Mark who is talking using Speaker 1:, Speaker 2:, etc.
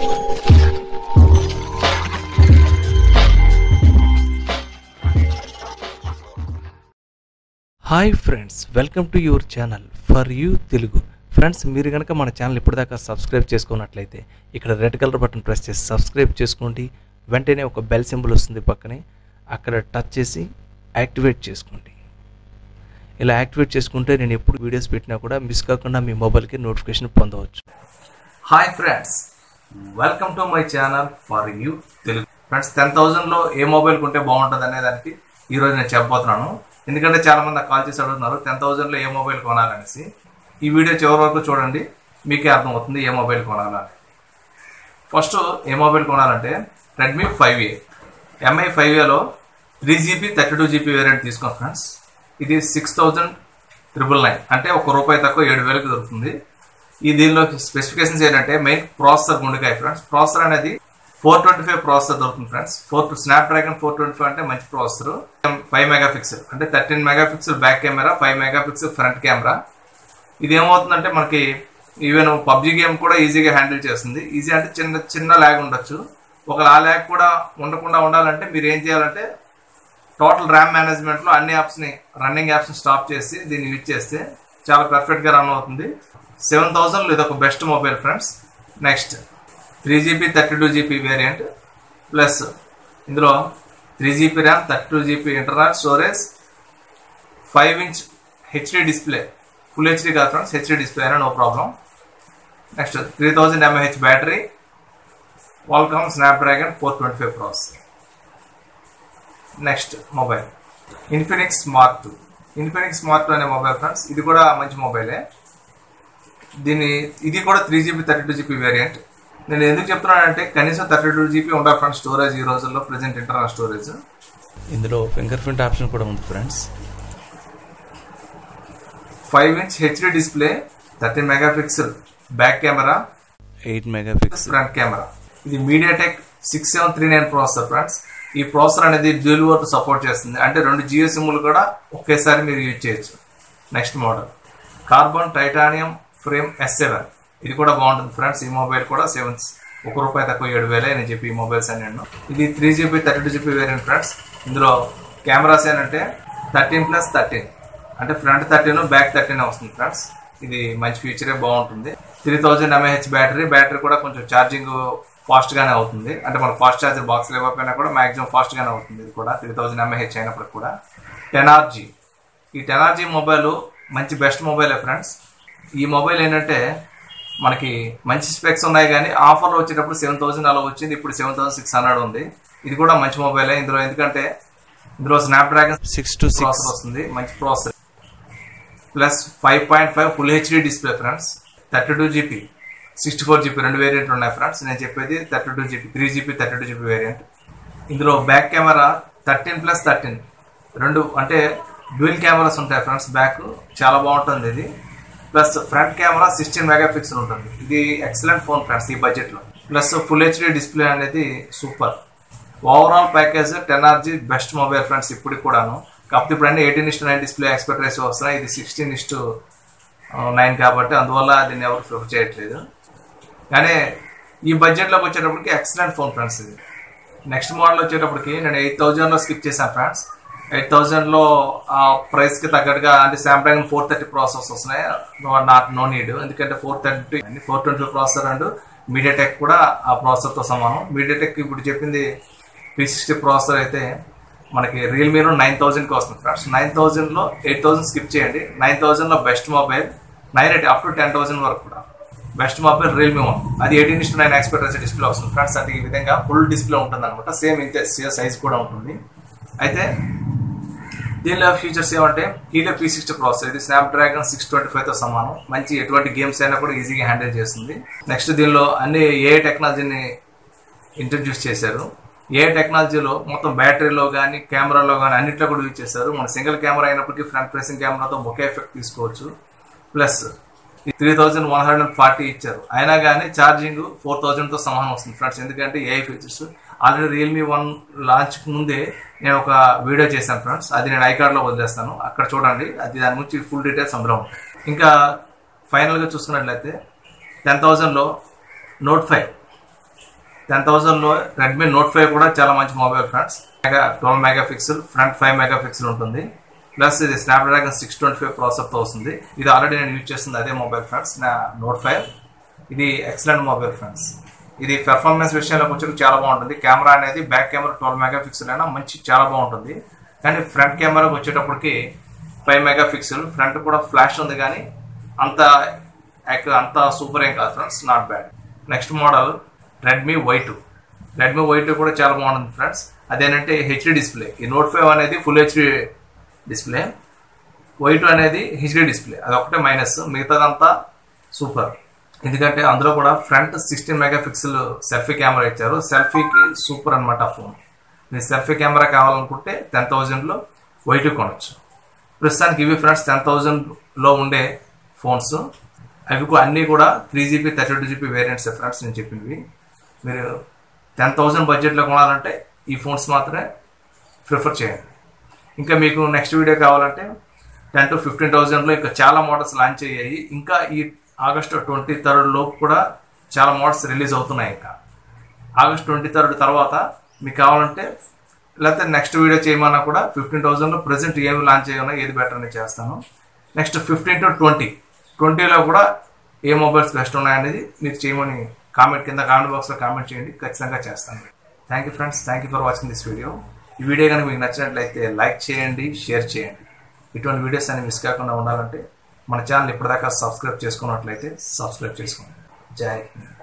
Speaker 1: Hi friends, welcome to your channel for you Telugu. Friends, మీరు కనుక మన ఛానల్ ఇప్పటిదాకా సబ్స్క్రైబ్ చేసుకున్నట్లయితే ఇక్కడ రెడ్ కలర్ బటన్ ప్రెస్ చేసి సబ్స్క్రైబ్ చేసుకోండి. వెంటనే ఒక బెల్ సింబల్ వస్తుంది పక్కనే, అక్కడ టచ్ చేసి యాక్టివేట్ చేసుకోండి. ఇలా యాక్టివేట్ చేసుకుంటే నేను ఎప్పుడు వీడియోస్ పెట్టినా కూడా మిస్ కాకుండా మీ మొబైల్కి నోటిఫికేషన్ పొందవచ్చు. Hi friends, welcome to my channel for you Telugu. Friends, 10,000లో ఏ మొబైల్ కొంటే బాగుంటుంది అనే దానికి ఈరోజు నేను చెప్పబోతున్నాను. ఎందుకంటే చాలామంది కాల్ చేసి అడుగుతున్నారు 10,000లో ఏ మొబైల్ కొనాలనేసి. ఈ వీడియో చివరి వరకు చూడండి, మీకే అర్థమవుతుంది ఏ మొబైల్ కొనాలని. ఫస్ట్ ఏ మొబైల్ కొనాలంటే రెడ్మీ 5A. MI 5Aలో 3GB 32GB వేరియంట్ తీసుకోండి ఫ్రెండ్స్. ఇది 6,999, అంటే ₹1 తక్కువ 7,000కి దొరుకుతుంది. ఈ దీనిలో స్పెసిఫికేషన్స్ ఏంటంటే మెయిన్ ప్రాసెసర్ గుండెకాయ ఫ్రెండ్స్. ప్రాసెసర్ అనేది 425 ప్రాసెసర్ దొరుకుతుంది ఫ్రెండ్స్. స్నాప్డ్రాగన్ 425 అంటే మంచి ప్రాసెసర్. 5 మెగాపిక్సెల్ అంటే 13 megapixel back camera, 5 megapixel front camera. ఇది ఏమవుతుందంటే మనకి ఈవెన్ పబ్జీ గేమ్ కూడా ఈజీగా హ్యాండిల్ చేస్తుంది. ఈజీ అంటే చిన్న ల్యాగ్ ఉండొచ్చు. ఒకవేళ ఆ ల్యాగ్ కూడా ఉండకుండా ఉండాలంటే మీరు ఏం చేయాలంటే టోటల్ ర్యామ్ మేనేజ్మెంట్లో అన్ని యాప్స్ని, రన్నింగ్ యాప్స్ని స్టాప్ చేసి దీన్ని యూజ్ చేస్తే చాలా పర్ఫెక్ట్గా రన్ అవుతుంది. 7,000లో ఇది ఒక best mobile friends. Next 3GB 32GB variant plus ఇందులో 3GB RAM, 32GB internal storage, 5" HD display. Full HD కాదు ఫ్రెండ్స్, హెచ్డి డిస్ప్లే అయినా no problem. Next 3000 mAh battery, Qualcomm Snapdragon 425 processor. Next mobile Infinix smart 2. Infinix smart 2 అనే mobile friends, ఇది కూడా మంచి మొబైలే. ఇది కూడా 3GB 32GB variant. నేను ఎందుకు చెప్తున్నానంటే కనీసం 32GB ఉండాలి ఫ్రెండ్స్ స్టోరేజ్ ఈ రోజుల్లో, ప్రెజెంట్ ఇంటర్నల్ స్టోరేజ్. ఇందులో ఫింగర్ ప్రింట్ ఆప్షన్ కూడా ఉంది friends. 5" HD display, 13 megapixel back camera, 8 megapixel front camera. ఇది మీడియాటెక్ 6739 ప్రాసెసర్ ఫ్రెండ్స్. ఈ ప్రాసెసర్ అనేది డ్యూల్ వర్డ్ సపోర్ట్ చేస్తుంది, అంటే 2 జియో సిమ్లు కూడా ఒకేసారి మీరు యూజ్ చేయొచ్చు. Next model Karbonn titanium frame S7. ఇది కూడా బాగుంటుంది ఫ్రెండ్స్. ఈ మొబైల్ కూడా ₹1 తక్కువ 7,000 అని చెప్పి ఈ మొబైల్స్ అని నేను. ఇది 3GB 32GB వేరియంట్ ఫ్రెండ్స్. ఇందులో కెమెరాస్ ఏంటంటే 13+13, అంటే ఫ్రంట్ 13 బ్యాక్ 13 వస్తుంది ఫ్రెండ్స్. ఇది మంచి ఫీచరే, బాగుంటుంది. 3000 mAh బ్యాటరీ కూడా కొంచెం ఛార్జింగ్ ఫాస్ట్గానే అవుతుంది. అంటే మన ఫాస్ట్ ఛార్జర్ బాక్స్ ఇవ్వకపోయినా కూడా మ్యాక్సిమం ఫాస్ట్గానే అవుతుంది. ఇది కూడా 3000 mAh అయినప్పటికి కూడా. 10RG. ఈ 10RG మొబైల్ మంచి బెస్ట్ మొబైలే ఫ్రెండ్స్. ఈ మొబైల్ ఏంటంటే మనకి మంచి స్పెక్స్ ఉన్నాయి, కానీ ఆఫర్లో వచ్చేటప్పుడు 7,000 అలా వచ్చింది. ఇప్పుడు 7,600 ఉంది. ఇది కూడా మంచి మొబైలే. ఎందుకంటే ఇందులో స్నాప్డ్రాగన్ 626 ప్రాసెసర్ వస్తుంది, మంచి processor. Plus 5.5 full HD display friends. 32GB 64GB 2 వేరియంట్లు ఉన్నాయి ఫ్రెండ్స్. నేను చెప్పేది 32GB 3GB 32GB వేరియంట్. ఇందులో బ్యాక్ కెమెరా 13+13, 2 అంటే డ్యూయల్ కెమెరాస్ ఉంటాయి ఫ్రెండ్స్. బ్యాక్ చాలా బాగుంటుంది ఇది. ప్లస్ ఫ్రంట్ కెమెరా 16 మెగాపిక్సెల్ ఉంటుంది. ఇది ఎక్సలెంట్ ఫోన్ ఫ్రెండ్స్ ఈ బడ్జెట్లో. ప్లస్ ఫుల్ హెచ్డి డిస్ప్లే అనేది super. Overall package 10RG best mobile friends ఇప్పటికి కూడాను. కాకపోతే ఇప్పుడు అన్ని 18:9 డిస్ప్లే ఎక్స్పెక్ట్ రేషియో వస్తున్నాయి. ఇది 16:9 కాబట్టి అందువల్ల దీన్ని ఎవరు ప్రిఫర్ చేయట్లేదు. కానీ ఈ బడ్జెట్లోకి వచ్చేటప్పటికి ఎక్సలెంట్ ఫోన్ ఫ్రెండ్స్ ఇది. నెక్స్ట్ మోడల్ వచ్చేటప్పటికి నేను 8,000లో స్కిప్ చేశాను ఫ్రెండ్స్. 8,000లో ఆ ప్రైస్కి తగ్గట్టుగా అంటే స్నాప్డ్రాగన్ 430 ప్రాసెసర్స్ వస్తున్నాయి. నో నీడ్, ఎందుకంటే 425 ప్రాసెసర్ అండ్ మీడియాటెక్ కూడా ఆ ప్రాసెసర్తో సమానం. మీడియాటెక్ ఇప్పుడు చెప్పింది P60 ప్రాసెసర్ అయితే మనకి రియల్మీలో 9,000కి వస్తుంది ఫ్రెండ్స్. 9,000లో 8,000 స్కిప్ చేయండి. 9,000లో బెస్ట్ మొబైల్ 980 అప్ టు 10,000 వరకు కూడా బెస్ట్ మొబైల్ రియల్మీ 1. అది 18:9 ఎక్స్పెక్ట్ రేషియో డిస్ప్లే వస్తుంది ఫ్రెండ్స్. అది ఈ విధంగా ఫుల్ డిస్ప్లే ఉంటుంది అనమాట. సేమ్ ఇంతే సైజ్ కూడా ఉంటుంది. అయితే దీనిలో ఫీచర్స్ ఏమంటే హీలియో P60 ప్రాసెసర్. ఇది స్నాప్డ్రాగన్ 625తో సమానం. మంచి ఎటువంటి గేమ్స్ అయినా కూడా ఈజీగా హ్యాండిల్ చేస్తుంది. నెక్స్ట్ దీనిలో అన్ని AI టెక్నాలజీని ఇంట్రడ్యూస్ చేశారు. AI టెక్నాలజీలో మొత్తం బ్యాటరీలో కానీ కెమెరాలో కానీ అన్నింటిలో కూడా యూజ్ చేశారు. మన సింగిల్ కెమెరా అయినప్పటికీ ఫ్రంట్ ఫేసింగ్ కెమెరాతో బొకే ఎఫెక్ట్ తీసుకోవచ్చు. ప్లస్ 3,140 ఇచ్చారు, అయినా కానీ ఛార్జింగ్ 4,000తో సమానం వస్తుంది ఫ్రెండ్స్. ఎందుకంటే AI ఫీచర్స్ ఆల్రెడీ రియల్మీ 1 లాంచ్కి ముందే నేను ఒక వీడియో చేశాను ఫ్రెండ్స్. అది నేను ఐకార్డ్లో వదిలేస్తాను, అక్కడ చూడండి. అది దాని గురించి ఫుల్ డీటెయిల్స్ అందులో ఉంటాయి. ఇంకా ఫైనల్గా చూసుకున్నట్లయితే 10,000లో Note 5 10,000లో రెడ్మీ నోట్ 5 కూడా చాలా మంచి mobile friends. 12 megapixel front 5 megapixel ఉంటుంది. ప్లస్ ఇది స్నాప్డ్రాగన్ 625 ప్రాసెసర్తో వస్తుంది. ఇది ఆల్రెడీ నేను యూజ్ చేస్తుంది అదే మొబైల్ ఫ్రెండ్స్, నా నోట్ 5. ఇది ఎక్సలెంట్ మొబైల్ ఫ్రెండ్స్. ఇది పెర్ఫార్మెన్స్ విషయంలోకి వచ్చి చాలా బాగుంటుంది. కెమెరా అనేది బ్యాక్ కెమెరా 12 మెగాపిక్సెల్ అయినా మంచి చాలా బాగుంటుంది. కానీ ఫ్రంట్ కెమెరాకి వచ్చేటప్పటికి 5 మెగాపిక్సెల్, ఫ్రంట్ కూడా ఫ్లాష్ ఉంది కానీ అంత సూపర్ ఏం కాదు friends, not bad. Next model Redmi Y2. Redmi Y2 కూడా చాలా బాగుంటుంది ఫ్రెండ్స్. అదేంటంటే హెచ్డి డిస్ప్లే. ఈ నోట్ 5 అనేది ఫుల్ హెచ్డి డిస్ప్లే, Y2 అనేది హెచ్డి డిస్ప్లే. అదొకటే మైనస్, మిగతాదంతా సూపర్. ఎందుకంటే అందులో కూడా ఫ్రంట్ 16 మెగాపిక్సెల్ సెల్ఫీ కెమెరా ఇచ్చారు. సెల్ఫీకి సూపర్ అనమాట ఫోన్. మీరు సెల్ఫీ కెమెరా కావాలనుకుంటే 10,000లో Y2 కొనొచ్చు. ప్రస్తుతానికి ఇవి ఫ్రెండ్స్ 10,000లో ఉండే ఫోన్స్. అవి అన్నీ కూడా 3GB 32GB వేరియంట్స్ ఫ్రెండ్స్ నేను చెప్పినవి. మీరు 10,000 బడ్జెట్లో కొనాలంటే ఈ ఫోన్స్ మాత్రమే ప్రిఫర్ చేయండి. ఇంకా మీకు నెక్స్ట్ వీడియో కావాలంటే 10,000 to 15,000లో ఇంకా చాలా మోడల్స్ లాంచ్ అయ్యాయి. ఇంకా ఈ ఆగస్టు 23rd లోపు కూడా చాలా మోడల్స్ రిలీజ్ అవుతున్నాయి. ఇంకా ఆగస్ట్ 23rd తర్వాత మీకు కావాలంటే లేకపోతే నెక్స్ట్ వీడియో చేయమన్నా కూడా 15,000లో ప్రజెంట్ ఏమి లాంచ్ అయ్యి ఉన్నాయి, ఏది బెటర్ అని చేస్తాను. నెక్స్ట్ 15 to 20లో కూడా ఏ మొబైల్స్ బెస్ట్ ఉన్నాయనేది మీరు చేయమని కింద కామెంట్ బాక్స్లో కామెంట్ చేయండి, ఖచ్చితంగా చేస్తాను. Thank you friends, thank you for watching this video. ఈ వీడియో కనుక మీకు నచ్చినట్లయితే లైక్ చేయండి, షేర్ చేయండి. ఇటువంటి వీడియోస్ అన్ని మిస్ కాకుండా ఉండాలంటే మన ఛానల్ ఇప్పటిదాకా సబ్స్క్రైబ్ చేసుకున్నట్లయితే సబ్స్క్రైబ్ చేసుకోండి. జై హింద్.